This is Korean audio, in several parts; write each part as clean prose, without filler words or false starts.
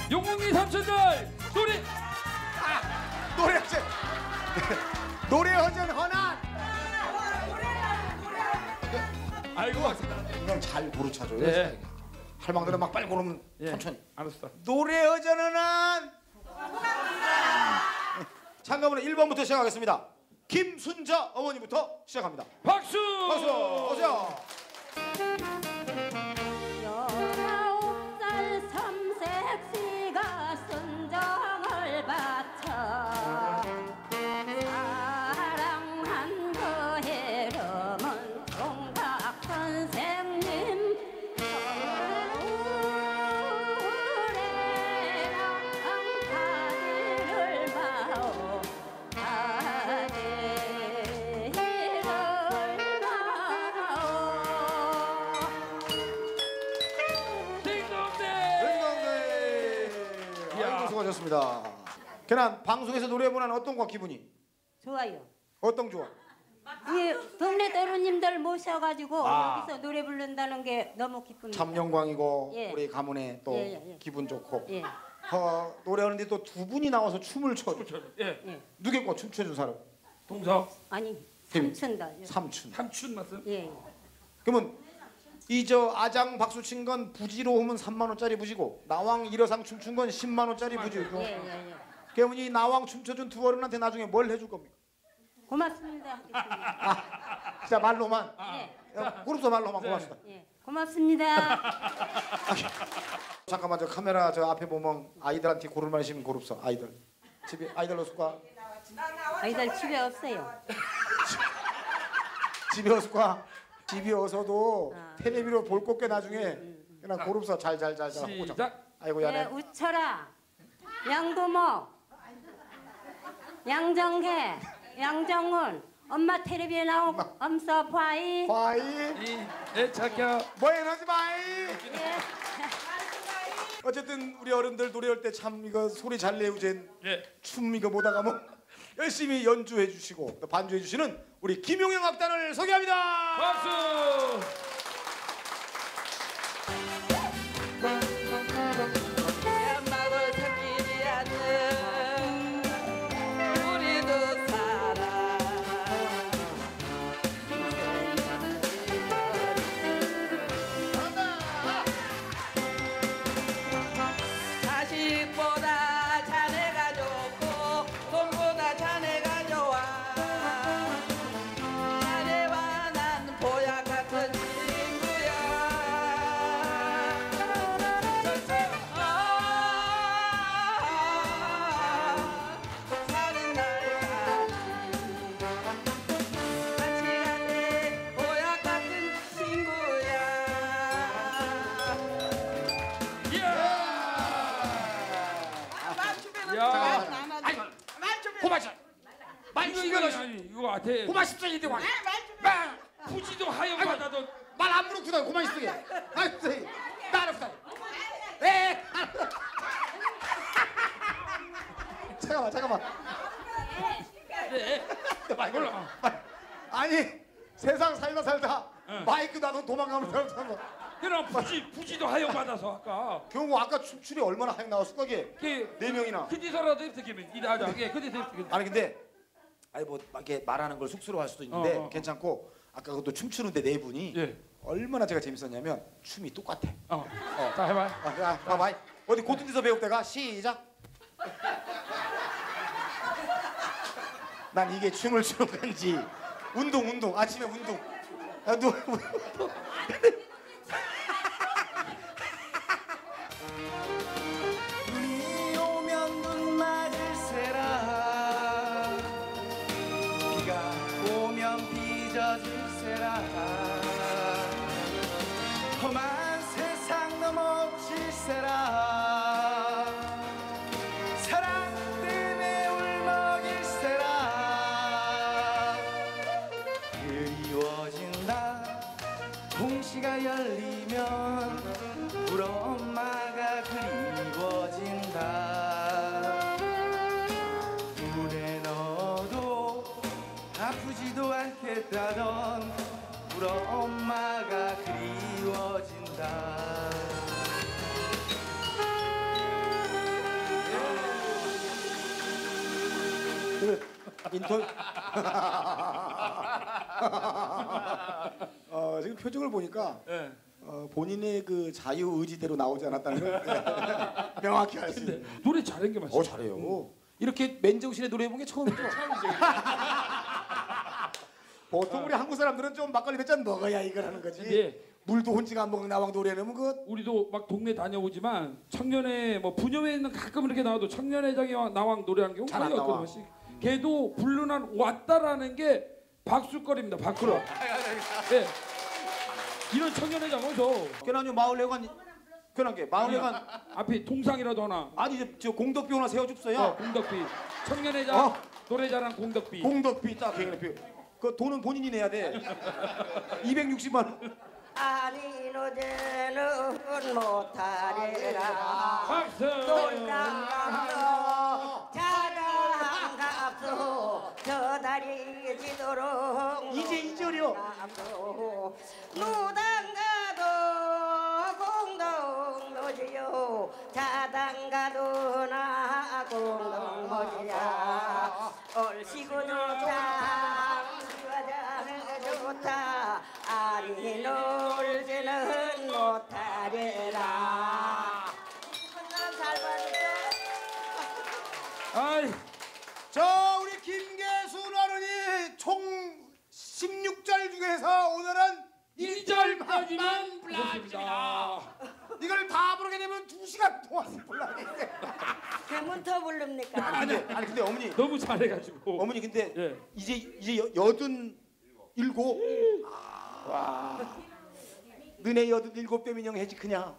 용궁리 삼촌들 노래 노래허전 노래허전 허난. 아이고 그냥 잘 고루 찾아요. 예. 할망들은 막 빨리 고르면 예. 천천히. 알았어. 노래허전 허난. 참가번호 1번부터 시작하겠습니다. 김순자 어머니부터 시작합니다. 박수. 박수. 오세요. 19살 삼색씨가 순정을 바쳐 사랑한 그 이름은 동각 선생님. 서울에랑 가지를 마오 가지를 마오. 아이고 수고하셨습니다. 걔는 방송에서 노래 보는 어떤가 기분이? 좋아요. 어떤 좋아? 이 동네 도루님들 모셔가지고 아. 여기서 노래 부른다는 게 너무 기쁩니다. 참 영광이고 예. 우리 가문에 또 예. 기분 좋고 예. 노래하는데 또 두 분이 나와서 춤을 춰. 예. 예. 누구겠고 춤춰준 사람? 동서 아니 혜미. 삼촌다. 삼춘. 삼춘 맞음. 예. 그러면 이 저 아장 박수 친 건 부지로 오면 3만 원짜리 부지고 나왕 일어상 춤춘 건 10만 원짜리 부지고. 예. 그러면 이 나왕 춤춰준 두 어른한테 나중에 뭘 해줄 겁니까? 고맙습니다. 하겠습니다. 진짜 말로만. 예. 그룹서 말로만 네. 고맙습니다. 예. 고맙습니다. 잠깐만 저 카메라 저 앞에 보면 아이들한테 고를 말씀이 고릅서 아이들. 집에 아이들 없을까? 아이들 집에 없어요. 집에 없을까? 집에 어서도 아. 텔레비로 볼 것게 나중에 그냥 고릅서 잘잘 하고 자. 시작. 아이고 예, 야네. 우철아, 양도모, 양정혜, 양정훈, 엄마 텔레비에 나온 엄서 봐이. 바이 이 애착혀. 뭐해너지 바이. 예. 어쨌든 우리 어른들 노래할 때 참 이거 소리 잘 내우젠 예. 춤 이거 보다가 뭐 열심히 연주해 주시고 또 반주해 주시는 우리 김용영 악단을 소개합니다. 박수. 엄마고 생기지 않는 우리도 살아 자식보다 자네가 좋고 돈보다 자네가 좋아 자네와 난 보약 같은 친구야 사는 날까지 같이 가세 보약 같은 친구야 야. 고마워. 이거 아니 이거 앞에 고마 십사 이대 와. 부지도 하여 받아도 말안 부르구나 고마 십사. 아이고 나랍다. 에. 잠깐만. 네. 몰라. 아니 세상 살다 마이크 놔도 도망가면 사람. 그럼 부지도 하여 받아서 아까 경우 아까 춤출이 얼마나 하여 나왔을 거게? 그 네 명이나. 그디서라도 이렇게 이다자 예 그디서 아니 근데 아니 뭐 이렇게 말하는 걸 쑥스러워할 수도 있는데 괜찮고 아까 그것도 춤추는데 네 분이 예. 얼마나 제가 재밌었냐면 춤이 똑같아. 자 해봐. 야, 봐봐. 어디 고든 데서 배울 때가 시작. 난 이게 춤을 추는 건지 운동 아침에 운동. 야, 눈이 오면 눈 맞을세라 비가 오면 비 젖을세라 험한 세상 넘어질세라 사랑 때문에 울먹일세라 그리워진다 동시가 열리면 우리 엄마가 그리워진다 눈에 넣어도 아프지도 않겠다던 우리 엄마가 그리워진다 인터 지금 표정을 보니까 예. 본인의 그 자유 의지대로 나오지 않았다는 걸 명확히 알 수 있는. 노래 잘한 게 맞죠. 잘해요. 이렇게 맨정신에 노래해본 게 처음이죠. 보통 우리 한국 사람들은 좀 막걸리 몇 잔 먹어야 이걸 하는 거지. 예. 물도 혼자가 안 먹는 나왕 노래는 그 우리도 막 동네 다녀오지만 청년회 뭐 부녀회는 가끔 이렇게 나와도 청년회장이 나왕 노래하는 경우 잘안 거의 나와. 없거든요. 걔도 불륜한 왔다라는 게 박수거리입니다. 박수로. 예. 이런 청년회장 어서 괜한요 마을회관 괜한 게 마을회관 앞에 동상이라도 하나. 아니 저 공덕비 하나 세워줍어요. 공덕비. 청년회장 어. 노래자랑 공덕비. 공덕비 딱 개인비. 그 돈은 본인이 내야 돼. 260만 원. 아니 노제는 못하리라 박수. 돌당갑소 자랑갑소 저 다리 지도록 이제 2절이요. 무당가도 공동 노지요 자당가도 나 공동 노지야 얼씨구 좋다 여자는 좋다 아니 놀지는 못하리라 한 사람 잘 봐주죠. 아이. 저 우리 김계순 어른이 총 16절 중에서 오늘은 1절까지만 불렀습니다. 이걸 다 부르게 되면 2시간 동안 불러야 돼. 그러면 더 부릅니까? 아니 근데 어머니 너무 잘해가지고. 어머니 근데 예. 이제 87. 와. 너네 87뼈 인형 해지 크냐?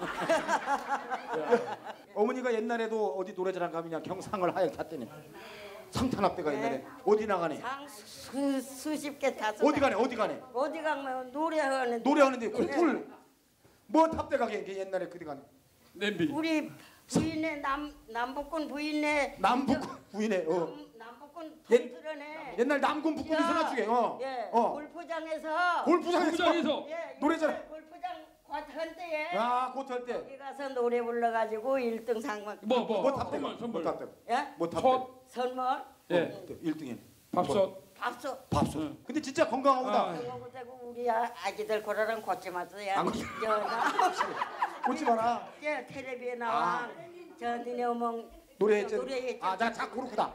어머니가 옛날에도 어디 노래자랑 가면 경상을 하얗게 탔더니 상탄합대가 옛날에 어디 나가네? 수십 개 탔어. 어디 가네? 어디 가면 노래하는 노래하는데 콩쿨 뭐 탑대가 걔 옛날에 그디 가네? 냄비. 우리 부인의 남북군 부인의 남북 부인의 남북군 옛- 동들어네. 옛날 남군 북군이 선화중에 예. 골프장에서 골프장에서 예, 노래잖아. 골프장 한때에 야 고트할 때 거기 가서 노래 불러가지고 1등 상만. 뭐 탑대가 선물. 뭐 탑대 예? 뭐 탑대 첫. 선물. 예. 1등에 밥솥. 밥솥. 근데 진짜 건강하다. 아. 그러고 우리 아기들 고라랑 걷지 마세요. 안 걷지. 꽂지 마라. 예, 텔레비에 나와. 저 니네 어멍 노래했죠. 노래했죠. 자 고르구다.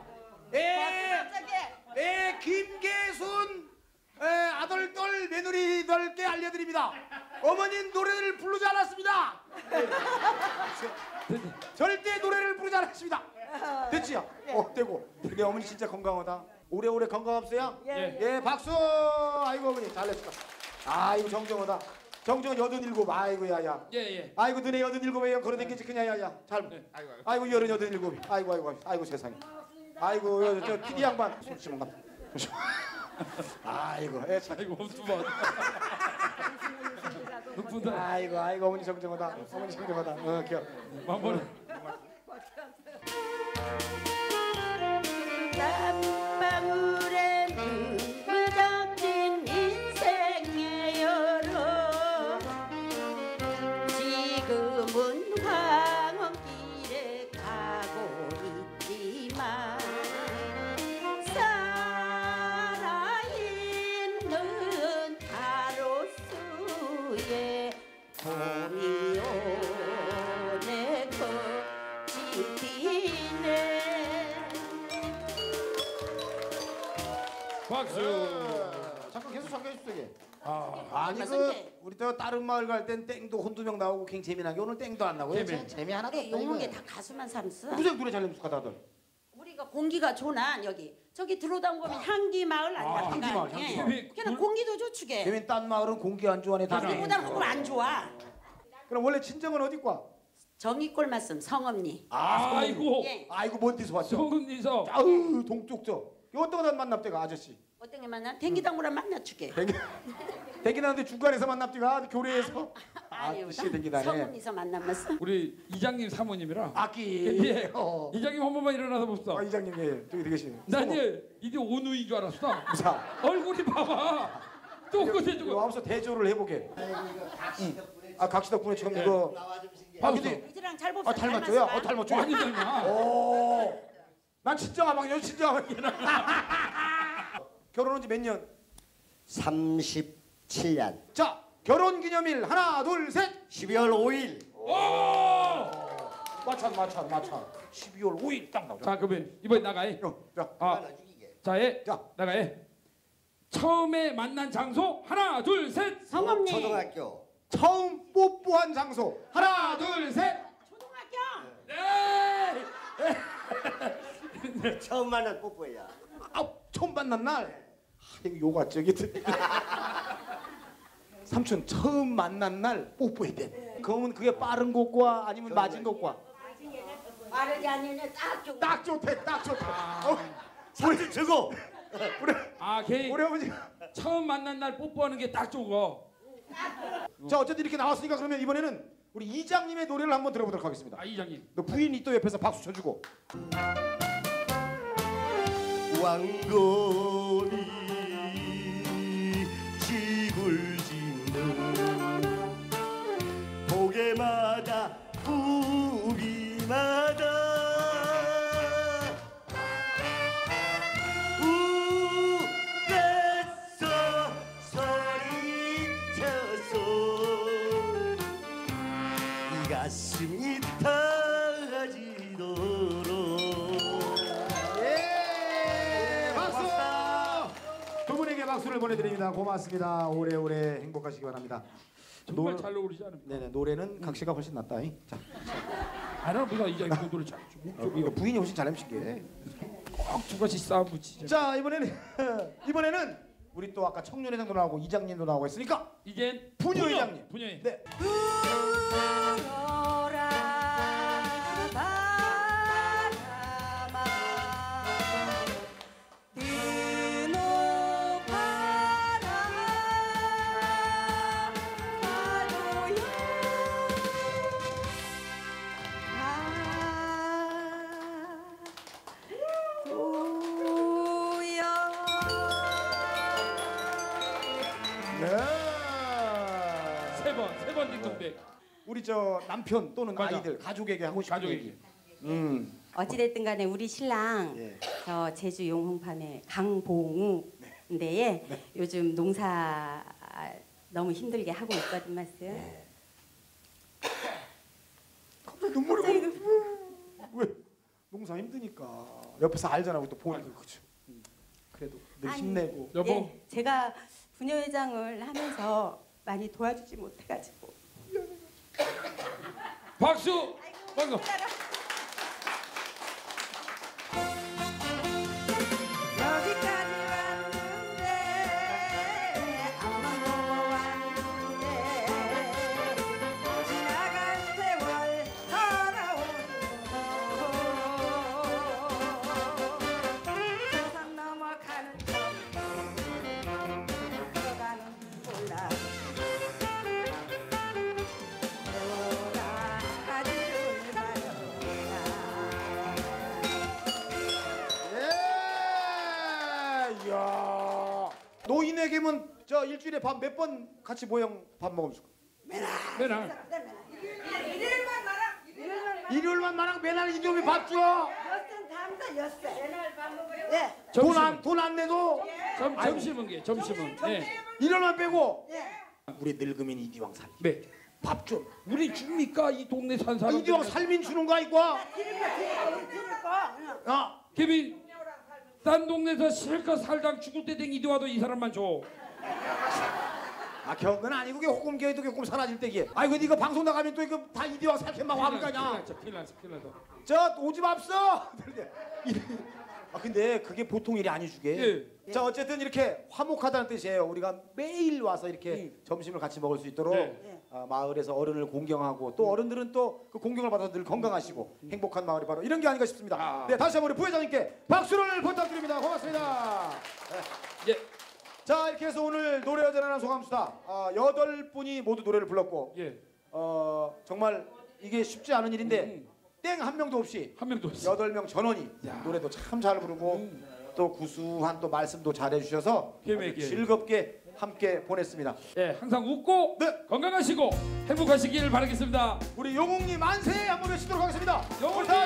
예. 김계순 아들들 며느리들께 알려드립니다. 어머니 노래를 부르지 않았습니다. 절대 노래를 부르지 않았습니다. 됐지요? 되고. 근데 어머니 진짜 건강하다. 오래오래 건강합세요. 예. 박수. 아이고 어머니 잘했어. 아이고 정정하다. 정정은 87. 아이고 야야. 예. 아이고 너네 87에 걸어댕기지 그냥 야야. 잘. 아이고 87. 아이고 세상에. 아이고 저 PD 양반 손씨만 같다. 아이고 참. 아이고 두 번. 흑분다. 아이고 어머니 정정하다. 어머니 정정하다. 귀여워. 마무리. 땀방울에 눈물 덮인 인생의 여름 지금은 황혼길에 가고 있지만 살아있는 하루수에 봄이 오네 꽃이 피네. 박수. 잠깐 계속 잠깐 해주세요. 아. 아니 우리 또 다른 마을 갈 땐 땡도 혼두명 나오고 굉장히 재미나게 오늘 땡도 안 나고요. 재미 하나도 없다 용한 게 이거. 다 가수만 삼수. 무슨 노래 잘 nem숙하 다들. 우리가 공기가 좋나 여기 저기 들어오다 보면 향기 마을 아니야? 향기 마을, 향기 마을. 예. 그냥 공기도 좋추게. 걔는 딴 마을은 공기 안 좋아하네. 다 우리보다는 조금 안 좋아. 그럼 원래 친정은 어디과? 정의골 말씀 성엄리. 아이고. 예. 아이고 먼 데서 왔죠. 성은이서. 아우 동쪽 저. 어떤 거 만납대가 아저씨. 어떤 게 만나? 댕기당구랑 만나주게. 댕기나는데 중간에서 만납대가 교례에서. 아저씨 댕기다네. 성엄리서 만나면서. 우리 이장님 사모님이랑. 아끼. 예. 이장님 한 번만 일어나서 봅시다. 이장님 예 저기 되시네. 난 이게 온우인 줄 알았어. 자. 얼굴이 봐봐. 똑같아지고. 이거 와서 대조를 해보게. 각시 덕분에 지금 이거. 근데 이제랑 잘 봅시다. 닮았죠요? 닮았죠. 많이 닮아. 오. 난 친정아방이요, 친정아방이는. 결혼한 지 몇 년? 37년. 자, 결혼기념일 하나, 둘, 셋. 12월 5일. 오! 마찬. 12월 5일 딱 나오죠. 자, 그러면 이번에 나가해. 자, 아, 자, 해. 자. 나가해. 처음에 만난 장소 하나, 둘, 셋. 성엄님. 초등학교. 처음 뽀뽀한 장소 하나, 둘, 셋. 초등학교. 네. 처음 만난 뽀뽀야. 아, 처음 만난 날. 이거 요가 저기. 삼촌 처음 만난 날 뽀뽀해야 돼. 그러면 그게 빠른 것과 아니면 맞은 것과 빠르지 않으면 딱 좋고. 딱 좋대, 딱 좋대. 우리 저거. 아, 걔 우리 아버지가. 처음 만난 날 뽀뽀하는 게 딱 좋고. 자, 어쨌든 이렇게 나왔으니까 그러면 이번에는 우리 이장님의 노래를 한번 들어보도록 하겠습니다. 아, 이장님. 너 부인이 또 옆에서 박수 쳐주고. 왕건이 지굴짓는 고개마다 부비마다 울었어 소리쳐서 이 가슴이 타지도록. 예, 박수! 두 분에게 박수를 보내드립니다. 고맙습니다. 오래오래 행복하시기 바랍니다. 정말 잘 어울리지 않습니까? 네네, 노래는 각시가 훨씬 낫다. 자, 아나 보다 이장님 그 노래 잘 주고. 저기 부인이 훨씬 잘 MC게. 꼭두 가지 싸움 붙이자. 자, 이번에는 우리 또 아까 청년회장도 나오고 이장님도 나오고 했으니까 이젠 부녀 회장님. 부녀회. 네. 불어라 바람아 드높아라 파도야 네. 세번 딩동댕. 우리 저 남편 또는 맞아. 아이들 가족에게 하고 싶은 가족에게. 얘기. 어찌됐든 간에 우리 신랑 예. 저 제주 용흥팜의 강봉우인데에 요즘 농사 너무 힘들게 하고 있거든 말씀. 갑자기 눈물이 왜? 농사 힘드니까 옆에서 알잖아. 우리 또 보니까 그죠. 그래도 늘 아니, 힘내고. 여보. 예, 제가 부녀회장을 하면서 많이 도와주지 못해가지고 박수. 방금. 여기까지 왔는데 아무도 왔는데 지나간 세월 돌아오고 세상 넘어가는 들어가는 몰라 돌아가지를 예. 이야. 노인에게면 저 일주일에 밥 몇 번 같이 모형 밥 먹으면서. 매나. 일요일만 마랑 매날 이놈이 밥 줘. 돈 안 내도 점심은 게 점심은. 네. 일요일만 빼고. 우리 늙으면 이디왕 살. 네. 밥 좀. 우리 줍니까 이 동네 산 사람? 이디왕 살민 주는 거 아이고. 개빈. 딴 동네에서 실컷 살당 죽을 때 댕 이리 와도 이 사람만 줘. 아, 경은 아니고 그게 호kum교회도 조금 사라질 때기에. 아이고 이거 방송 나가면 또 이거 다 이디왕 살게 막 와볼 거냐. 큰일 났어. 저 오지 맙소. 아 근데 그게 보통 일이 아니주게. 예. 자 어쨌든 이렇게 화목하다는 뜻이에요. 우리가 매일 와서 이렇게 점심을 같이 먹을 수 있도록 네. 마을에서 어른을 공경하고 또 어른들은 또 그 공경을 받아서 늘 건강하시고 행복한 마을이 바로 이런 게 아닌가 싶습니다. 아. 네 다시 한번 우리 부회장님께 박수를 부탁드립니다. 고맙습니다. 예. 자 이렇게 해서 오늘 노래 여전하는 소감수다 8분이 모두 노래를 불렀고 예. 정말 이게 쉽지 않은 일인데 땡 한 명도 없이 한 명도 없어. 8명 전원이 노래도 참 잘 부르고 또 구수한 또 말씀도 잘 해주셔서 계획이. 즐겁게 함께 보냈습니다. 예, 항상 웃고 네. 건강하시고 행복하시길 바라겠습니다. 우리 영웅님 만세 한번 외치도록 하겠습니다. 영웅님